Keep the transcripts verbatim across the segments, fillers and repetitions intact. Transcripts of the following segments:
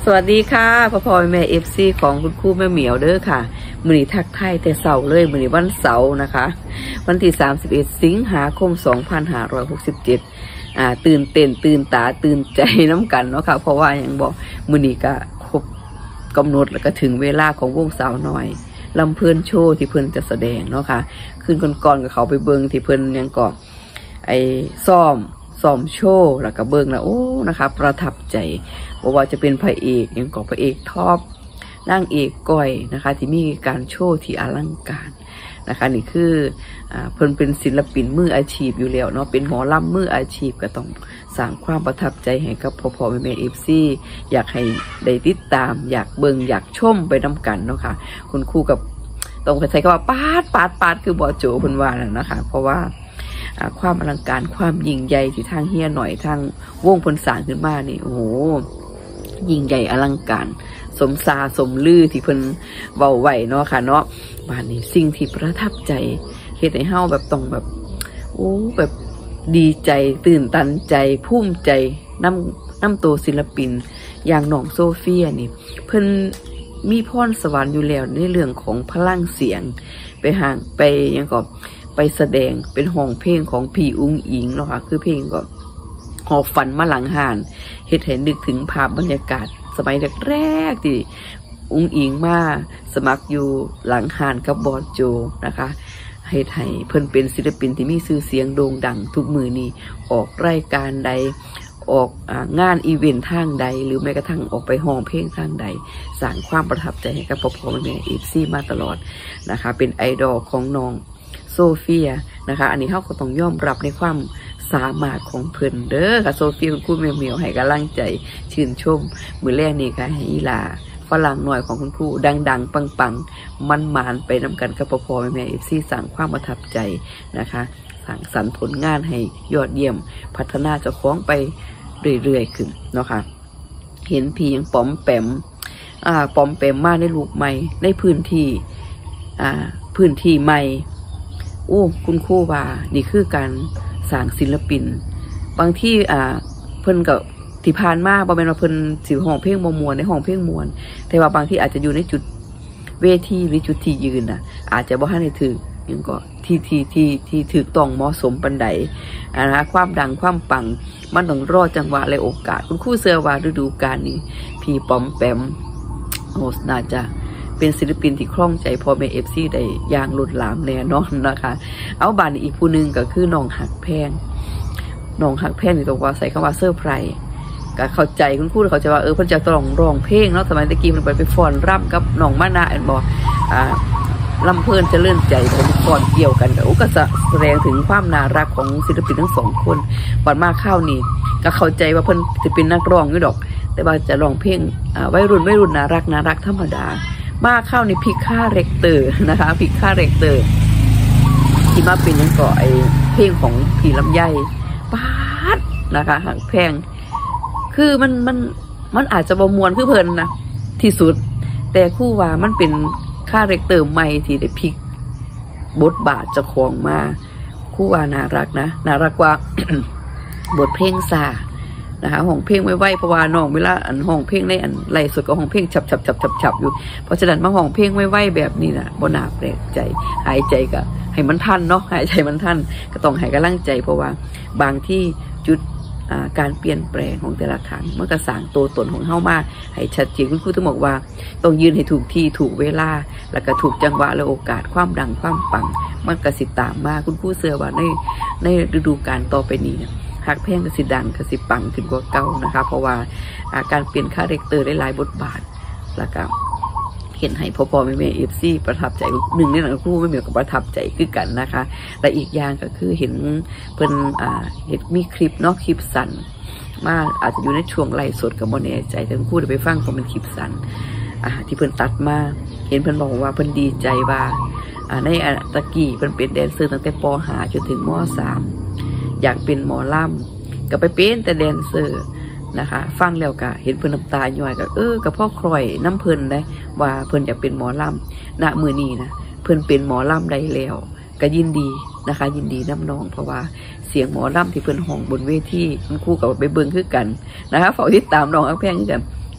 สวัสดีค่ะพ่อพ่อแม่เอฟซีของคุณครูแม่เหมียวเด้อค่ะมือนี้ทักไทายแต่เสาร์เลยมือนี้วันเสาร์นะคะวันที่สามสิบเอ็ดสิงหาคมสองพันห้าร้อยหกสิบเจ็ดอ่าตื่นเต้นตื่นตาตื่นใจน้ำกันเนาะค่ะเพราะว่าอย่างบอกมือนี้ก็ครบกำหนดแล้วก็ถึงเวลาของวงสาวน้อยลำเพลินโชว์ที่เพิ่นจะแสดงเนาะค่ะคืนก่อนๆกับเขาไปเบิงที่เพิ่นยังก่อไอ้ซ้อมซ้อมโชว์แล้วก็เบิ่งแล้วโอ้นะคะประทับใจบอกว่าจะเป็นพระเอกยังก่อพระเอกท็อปนางเอกก้อยนะคะที่มีการโชว์ที่อลังการนะคะนี่คืออ่าเพิ่นเป็นศิลปินมืออาชีพอยู่แล้วเนาะเป็นหมอลำมืออาชีพก็ต้องสร้างความประทับใจให้กับพ่อพ่อแม่แม่เอฟซีอยากให้ได้ติดตามอยากเบิ่งอยากชมไปนำกันเนาะค่ะคุณครูกับต้องไปใช้คำว่าปาดปาดปาดคือบอโจเพิ่นว่าน่ะนะคะเพราะว่าความอลังการความยิ่งใหญ่ที่ทางเฮียหน่อยทางวงพลสารขึ้นมานี่โอ้โหยิ่งใหญ่อลังการสมซาสมลือที่เพิ่นเว้าไว้เนาะค่ะเนาะบ้านนี้สิ่งที่ประทับใจเฮ็ดให้เฮาแบบต้องแบบโอ้แบบดีใจตื่นตันใจภูมิใจนำนำตัวศิลปินอย่างน้องโซเฟียนี่เพิ่นมีพรสวรรค์อยู่แล้วในเรื่องของพลังเสียงไปห่างไปยังก็ไปแสดงเป็นห้องเพลงของพี่อุ้งอิงเนาะค่ะคือเพลงก็หอบฝันมาหลังห่านเฮ็ดให้นึกถึงภาพบรรยากาศสมัยแรกๆที่อุ้งอิงมาสมัครอยู่หลังห่านกับบอสโจนะคะเฮ็ดให้เพิ่นเป็นศิลปินที่มีชื่อเสียงโด่งดังทุกมือนี้ออกรายการใดออกงานอีเวนต์ทางใดหรือแม้กระทั่งออกไปห้องเพลงทางใดสร้างความประทับใจให้กับพ่อพ่อแม่เอฟซีมาตลอดนะคะเป็นไอดอลของน้องโซเฟียนะคะอันนี้เขาก็ต้องยอมรับในความสามารถของเพิ่นเด้อค่ะโซเฟียคุณครูเหมียวให้กำลังใจชื่นชมมือแรกนี่ค่ะให้อีหลาฝรั่งหน่อยของคุณครูดังๆปังๆมันมานไปนำกันกับพ่อพ่อแม่แม่เอฟซีสร้างความประทับใจนะคะสร้างสรรค์ผลงานให้ยอดเยี่ยมพัฒนาเจ้าของไปเรื่อยๆขึ้นเนาะค่ะเห็นพี่ยังป๋อมแปมอ่าป๋อมแปมมาในลูกใหม่ในพื้นที่อ่าพื้นที่ใหม่โอ้คุณครูว่านี่คือการสร้างศิลปินบางที่อ่าเพิ่นกับที่ผ่านมาบ่แม่นว่าเพิ่นสิห้องเพลงบ่ม่วนในห้องเพลงม่วนแต่ว่าบางที่อาจจะอยู่ในจุดเวทีหรือจุดที่ยืนน่ะอาจจะบ่ทันได้ถึงยังก็ที่ที่ที่ที่ถูกต้องเหมาะสมปานใดนะคะความดังความปังมันต้องรอจังหวะและโอกาสคุณครูเชื่อว่าฤดูกาลนี้พี่ป๋อมแปมโอ้น่าจะเป็นศิลปินที่คล่องใจพ่อแม่เอฟซีได้อย่างหลุดหลามแน่นอนนะคะเอาบานอีกผู้หนึ่งก็คือน้องหักแพงน้องหักแพงนี่ต้องว่าใส่คำว่าเซอร์ไพรส์ก็เข้าใจคุณครูเขาจะว่าเออเพิ่นจะต้องร้องเพลงเนาะสมัยตะกี้มันไปไปฟ้อนรำกับน้องมานะอันบอกอ่าลำเพลินจะเลื่อนใจเป็นฟ้อนเกี่ยวกันกับก็จะแสดงถึงความน่ารักของศิลปินทั้งสองคนบัดมาเข้านี่ก็เข้าใจว่าเพิ่นจะเป็นนักร้องอยู่ดอกแต่ว่าจะร้องเพลงอ่าวัยรุ่นวัยรุ่นน่ารักน่ารักธรรมดามาเข้าในพิค่าเรกเตอร์นะคะพิค่าเรกเตอร์ที่มาเป็นยังก่อไอเพลงของผีลำไยปาดนะคะหักแพงคือมันมันมันอาจจะบมวนคือเพลินนะที่สุดแต่คู่ว่ามันเป็นค่าเรกเตอร์ใหม่ที่ได้พลิกบทบาทจะคลองมาคู่ว่าน่ารักนะน่ารักกว่า บทเพลงซานะคะห้องเพลงไว้ไว้เพราะว่าน้องเวลาอันห้องเพลงในอันไล่สดกับห้องเพลงฉับฉับฉับฉับฉับอยู่เพราะฉะนั้นมาห้องเพลงไว้ไว้แบบนี้นะบ่น่าแปลกใจหายใจก็ให้มันทันเนาะหายใจมันทันก็ต้องให้กำลังใจเพราะว่าบางที่จุดการเปลี่ยนแปลงของแต่ละครั้งมันก็สร้างตัวตนของเฮามาให้ชัดเจนคุณครูต้องบอกว่าต้องยืนให้ถูกที่ถูกเวลาแล้วก็ถูกจังหวะและโอกาสความดังความปังมันก็สิตามมาคุณครูเชื่อว่าในในฤดูกาลต่อไปนี้หักแพงกสิดังกสิปังขึ้นกว่าเก่านะคะเพราะว่าการเปลี่ยนคาแรคเตอร์ได้หลายบทบาทแล้วก็เห็นให้พ่อพ่อแม่แม่เอฟซีประทับใจหนึ่งในหนังคู่ไม่เหมือนกับประทับใจคือกันนะคะและอีกอย่างก็คือเห็นเพิ่นอ่าเห็นมีคลิปเนาะคลิปสั้นมาอาจจะอยู่ในช่วงไลฟ์สดกับโมเน่ใจทั้งคู่เดี๋ยวไปฟังก็เป็นคลิปสั้นอ่าที่เพิ่นตัดมาเห็นเพิ่นบอกว่าเพิ่นดีใจว่าอ่าในตะกี้เพิ่นเป็นแดนเซอร์ตั้งแต่ป.ห้า จนถึงม.สาม อยากเป็นหมอลำก็ไปเป็นแต่แดนเซอร์นะคะฟังแล้วก็เห็นเพิ่นน้ำตาย่อยก็เออกับพ่อครอยน้ำเพิ่นได้ว่าเพิ่นอยากเป็นหมอลำณมือนี้นะเพิ่นเป็นหมอลำได้แล้วก็ยินดีนะคะยินดีน้ำน้องเพราะว่าเสียงหมอลำที่เพิ่นห้องบนเวทีคุณครูกับไปเบิ่งคือกันนะคะฝากติดตามน้องอักแพงกัน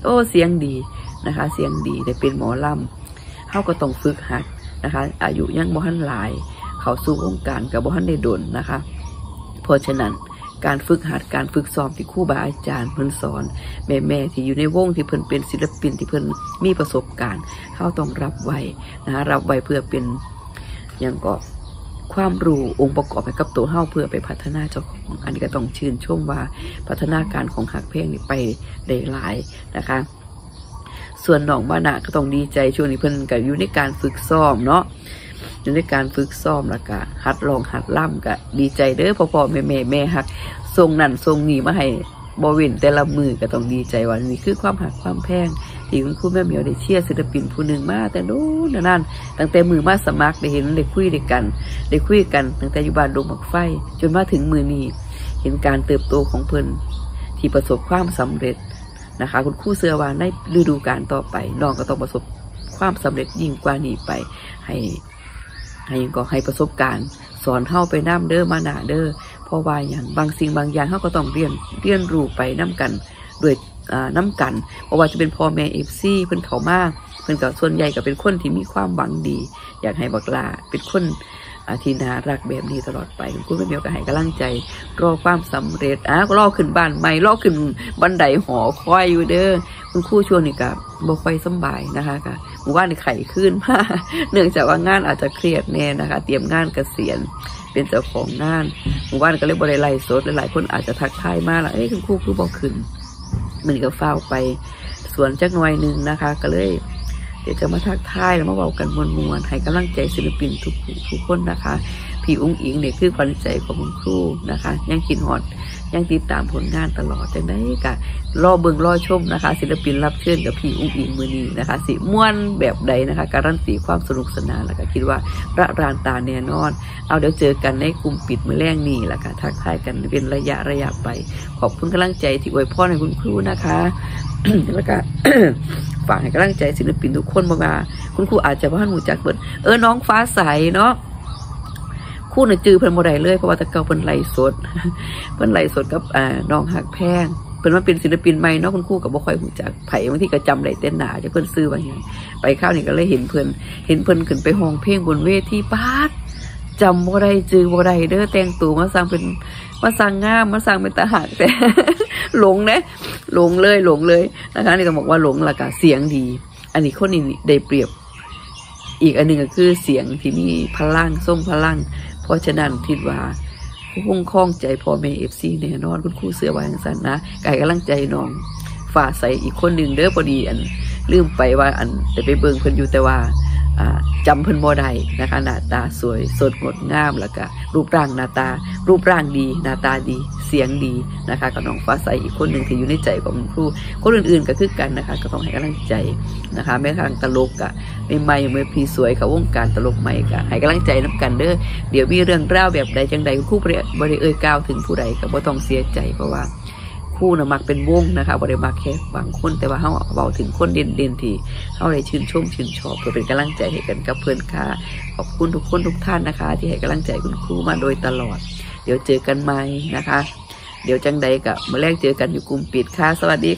โอ้เสียงดีนะคะเสียงดีได้เป็นหมอลำเขาก็ต้องฝึกหัดนะคะอายุยังบ่ทันหลายเขาสู่วงการกับบ่ทันได้ดนนะคะเพราะฉะนั้นการฝึกหัดการฝึกซ้อมที่ครูบาอาจารย์เพิ่นสอนแม่แม่ที่อยู่ในวงที่เพิ่นเป็นศิลปินที่เพิ่นมีประสบการณ์เขาต้องรับไว้นะคะรับไว้เพื่อเป็นอย่างก็ความรู้องค์ประกอบให้กับตัวเฮาเพื่อไปพัฒนาเจ้าของอันนี้ก็ต้องชื่นชมว่าพัฒนาการของหักเพลงนี่ไปได้หลายนะคะส่วนน้องบ้านะก็ต้องดีใจช่วงนี้เพิ่นก็อยู่ในการฝึกซ้อมเนาะอยู่ในการฝึกซ้อมแล้วก็หัดร้องหัดล่ำก็ดีใจเด้อพ่อๆแม่แม่แม่หักทรงนั่นทรงนี้มาให้บวินแต่ละมือก็ต้องดีใจว่านี่คือความหักความแพงที่คุณครูแม่เหมียวได้เชียร์ศิลปินผู้หนึ่งมาแต่โน้นนั่นตั้งแต่มือมาสมัครได้เห็นได้คุยได้กันได้คุยกันตั้งแต่อยู่บ้านดงหมากไฟจนมาถึงมือนี้เห็นการเติบโตของเพิ่นที่ประสบความสำเร็จนะคะคุณครูเสือว่าในฤดูกาลต่อไปน้องก็ต้องประสบความสำเร็จยิ่งกว่านี้ไปให้ให้ก็ให้ประสบการณ์สอนเฮาไปน้ำเด้อมาหนาเด้อเพราะว่าอย่างบางสิ่งบางอย่างเฮาก็ต้องเรียนเรียนรู้ไปน้ำกันด้วยน้ำกันเพราะว่าจะเป็นพ่อแม่เอฟซีเพิ่นเขามากเพิ่นก็ส่วนใหญ่ก็เป็นคนที่มีความหวังดีอยากให้บักลาเป็นคนที่น่ารักแบบนี้ตลอดไปคุณแม่เหมียวก็ให้กำลังใจรอความสำเร็จอ่ะก็รอขึ้นบ้านใหม่รอขึ้นบันไดหอคอยอยู่เด้อคุณครูช่วงนี้ก็บ่ค่อยสบายนะคะก็หมู่บ้านนี่ไข้ขึ้นมาเนื่องจากว่างานอาจจะเครียดแน่นะคะเตรียมงานเกษียณเป็นเจ้าของงานหมู่บ้านก็เลยบ่ได้ไล่สดหลายๆคนอาจจะทักทายมาล่ะเอ้ยคุณครูคือบ่ขึ้นมันก็ฟ้าวไปส่วนจักหน่อยนึงนะคะก็เลยเดี๋ยวจะมาทักทายแล้วมาเว้ากันมวนๆให้กำลังใจศิลปินทุกทุกคนนะคะพี่อุ้งอิงเนี่ยคือขวัญใจของคุณครูนะคะยังคิดฮอดยังติดตามผลงานตลอดจังได้กะรอเบิ่งรอชมนะคะศิลปินรับเชิญกับพี่อุ้งอิงมื้อนี้นะคะสิม่วนแบบใดนะคะการันตีความสนุกสนานแล้วก็คิดว่าระรานตาแน่นอนเอาเดี๋ยวเจอกันในกลุ่มปิดมื้อแรกนี้แหละค่ะทักทายกันเป็นระยะระยะไปขอบคุณกำลังใจที่อวยพรให้คุณครูนะคะ แล้วก็ ฝากให้กำลังใจศิลปินทุกคนมาคุณครูอาจจะว่าหนูจักเบิดเออน้องฟ้าใสเนาะคู่น่ะจื้อเพิ่นบ่ได้เลยเพราะว่าตะเกาเพิ่นไล่สด เพิ่นไล่สดกับอ่าน้องหักแพงเพิ่นมาเป็นศิลปินใหม่เนาะคุณครูก็บ่ค่อยรู้จักไผบางทีก็จำได้แต่หน้าจะเพิ่นซื้อว่าหยังไปคราวนี้ก็เลยเห็นเพิ่นเห็นเพิ่นขึ้นไปร้องเพลงบนเวทีปาดจำบ่ได้จื้อบ่ได้เด้อแต่งตัวมาสร้างเป็นมาสร้างงามมาสร้างเป็นตาหักแต่ หลงนะหลงเลยหลงเลยนะคะนี่ต้องบอกว่าหลงละกะเสียงดีอันนี้คนนี้ได้เปรียบอีกอันหนึ่งก็คือเสียงที่มีพลังส่งพลังเพราะฉะนั้นคิดว่าคงคล้องใจพ่อแม่เอฟซีแน่นอนคุณครูเสือวาอย่างสั้นนะไก่กำลังใจน้องฝ่าใสอีกคนหนึ่งเด้อพอดีอันลืมไปว่าอันแต่ไปเบิ่งเพิ่นอยู่แต่ว่าจำเพิ่นบ่ได้นะคะหน้าตาสวยสดงดงามแล้วก็รูปร่างหน้าตารูปร่างดีหน้าตาดีเสียงดีนะคะกับน้องฟ้าใสอีกคนหนึ่งที่อยู่ในใจของครูคนอื่นๆก็คือกันนะคะก็ต้องให้กำลังใจนะคะแม้ทางตลกอะใหม่ๆเมื่อพี่สวยเขาวงการตลกใหม่ก็ให้กำลังใจน้ำกันเด้อเดี๋ยวมีเรื่องราวแบบใดจังใดครูบริเอ่ยกล่าวถึงผู้ใดก็บ่ต้องเสียใจเพราะว่าคู่นะมักเป็นวงนะคะบริมาแค่บางคนแต่ว่าเขาเบาถึงคนเด่นเด่นที่เขาได้ชื่นชมชื่นชอบเพื่อเป็นกำลังใจให้กันกับเพื่อนค่ะขอบคุณทุกคนทุกท่านนะคะที่ให้กำลังใจคุณครูมาโดยตลอดเดี๋ยวเจอกันใหม่นะคะเดี๋ยวจังใดกับเมื่อแรกเจอกันอยู่กลุ่มปิดค่ะสวัสดี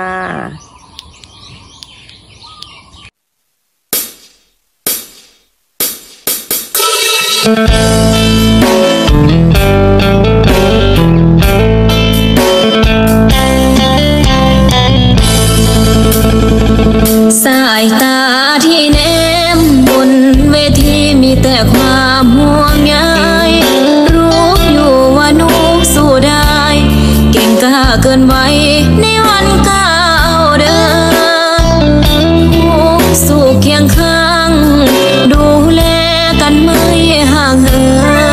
ค่ะสายตาที่แนมบนเวทีมีแต่ความห่วงใยรู้อยู่ว่าหนูสู้ได้เก่งกล้าเกินไว้ในวันก้าวเดินสู้เคียงข้างดูแลกันไม่ห่างเหิน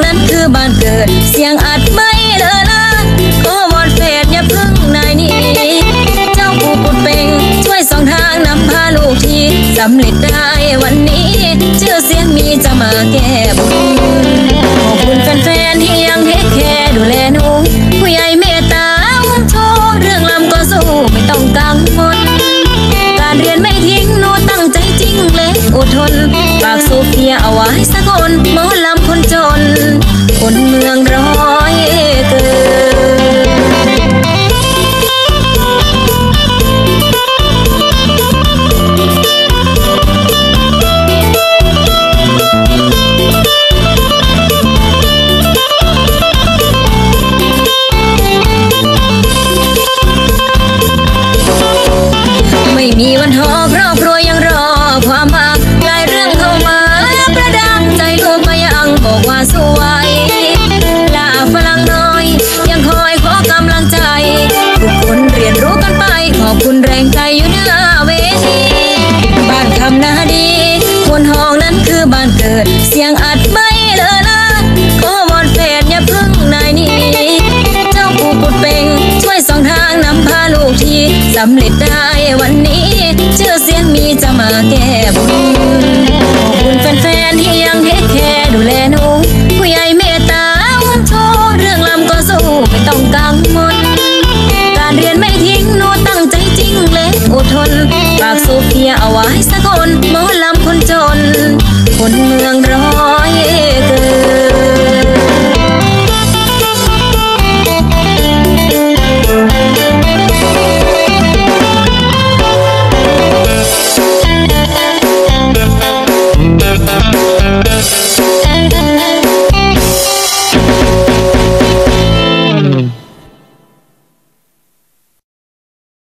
นั้นคือบ้านเกิดเสียงอัดไม่เลอะละขอวอนเฟดอย่าพึ่งนายนี้เจ้าผู้ปุดเป่งช่วยส่องทางนำพาลูกที่สำเร็จได้วันนี้ชื่อเสียงมีจะมาแก้บุญขอบคุณแฟนๆที่ยังเทคแคร์ดูแลหนูผู้ใหญ่เมตตาอุ้มโชว์เรื่องลำก็สู้ไม่ต้องกังวลการเรียนไม่ทิ้งหนูตั้งใจจริงเลยอดทนฝากโซเฟียเอาไว้สักคนหมอลำคนจนคนเมืองร้อยเกิไม่มีวันท้อครอบครัวยังรอความหวังหลายเรื่องเข้ามาประดังใจลูกก็ยังบอกว่าสวยลาฝรั่งน้อยยังคอยขอกำลังใจทุกคนเรียนรู้กันไปขอบคุณแรงใจอยู่หน้าเวทีบ้านคำนาดีคนห้องนั้นคือบ้านเกิดเสียงอัดไม่เลอะละขอวอนเฟดอย่าพึ่งนายนี้เจ้าผู้ปุดเป่งช่วยส่องทางนำพาลูกที่สำเร็จได้วันนี้ชื่อเสียงมีจะมาแก้บุญขอบคุณแฟนๆที่ยังเทคแคร์ดูแลหนูผู้ใหญ่เมตตาอุ้มโชว์เรื่องลำก็สู้ไม่ต้องกังวลการเรียนไม่ทิ้งหนูตั้งใจจริงเลยอดทนฝากโซเฟียเอาไว้สักคนหมอลำคนจนคนเมืองร้อย